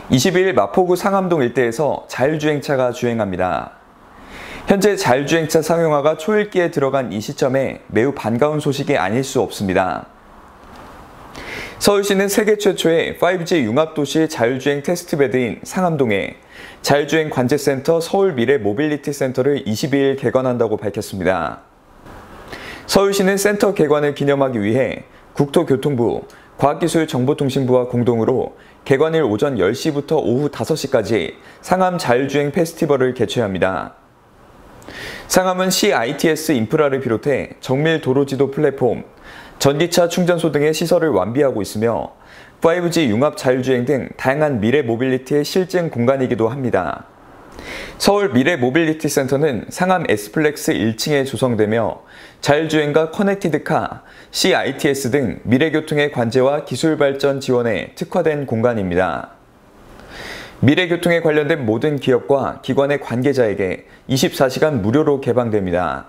22일 마포구 상암동 일대에서 자율주행차가 주행합니다. 현재 자율주행차 상용화가 초읽기에 들어간 이 시점에 매우 반가운 소식이 아닐 수 없습니다. 서울시는 세계 최초의 5G 융합도시 자율주행 테스트베드인 상암동에 자율주행 관제센터 서울미래 모빌리티 센터를 22일 개관한다고 밝혔습니다. 서울시는 센터 개관을 기념하기 위해 국토교통부, 과학기술정보통신부와 공동으로 개관일 오전 10시부터 오후 5시까지 상암 자율주행 페스티벌을 개최합니다. 상암은 CITS 인프라를 비롯해 정밀 도로지도 플랫폼, 전기차 충전소 등의 시설을 완비하고 있으며 5G 융합 자율주행 등 다양한 미래 모빌리티의 실증 공간이기도 합니다. 서울 미래 모빌리티 센터는 상암 S플렉스 1층에 조성되며 자율주행과 커넥티드카, CITS 등 미래교통의 관제와 기술 발전 지원에 특화된 공간입니다. 미래교통에 관련된 모든 기업과 기관의 관계자에게 24시간 무료로 개방됩니다.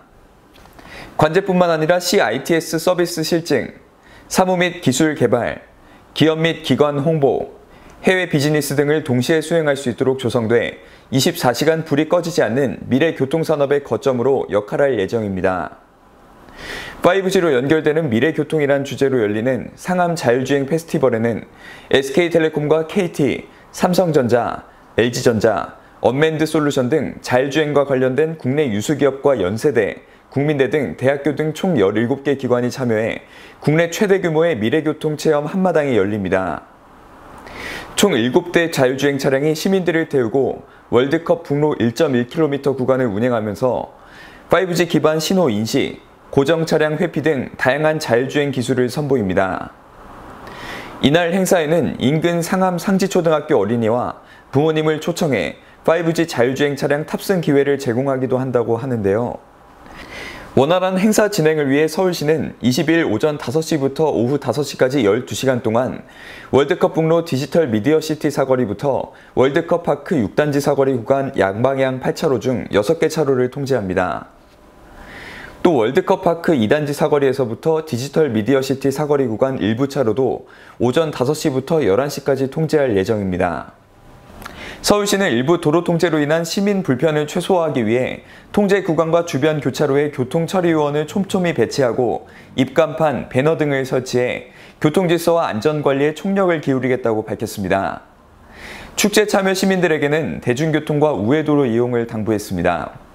관제뿐만 아니라 CITS 서비스 실증, 사무 및 기술 개발, 기업 및 기관 홍보, 해외 비즈니스 등을 동시에 수행할 수 있도록 조성돼 24시간 불이 꺼지지 않는 미래 교통산업의 거점으로 역할할 예정입니다. 5G로 연결되는 미래교통이란 주제로 열리는 상암 자율주행 페스티벌에는 SK텔레콤과 KT, 삼성전자, LG전자, 언맨드 솔루션 등 자율주행과 관련된 국내 유수기업과 연세대, 국민대 등 대학교 등 총 17개 기관이 참여해 국내 최대 규모의 미래교통 체험 한마당이 열립니다. 총 7대 자율주행 차량이 시민들을 태우고 월드컵 북로 1.1km 구간을 운행하면서 5G 기반 신호 인식, 고정 차량 회피 등 다양한 자율주행 기술을 선보입니다. 이날 행사에는 인근 상암 상지초등학교 어린이와 부모님을 초청해 5G 자율주행 차량 탑승 기회를 제공하기도 한다고 하는데요. 원활한 행사 진행을 위해 서울시는 22일 오전 5시부터 오후 5시까지 12시간 동안 월드컵 북로 디지털 미디어시티 사거리부터 월드컵 파크 6단지 사거리 구간 양방향 8차로 중 6개 차로를 통제합니다. 또 월드컵 파크 2단지 사거리에서부터 디지털 미디어시티 사거리 구간 일부 차로도 오전 5시부터 11시까지 통제할 예정입니다. 서울시는 일부 도로 통제로 인한 시민 불편을 최소화하기 위해 통제 구간과 주변 교차로에 교통처리요원을 촘촘히 배치하고 입간판, 배너 등을 설치해 교통질서와 안전관리에 총력을 기울이겠다고 밝혔습니다. 축제 참여 시민들에게는 대중교통과 우회도로 이용을 당부했습니다.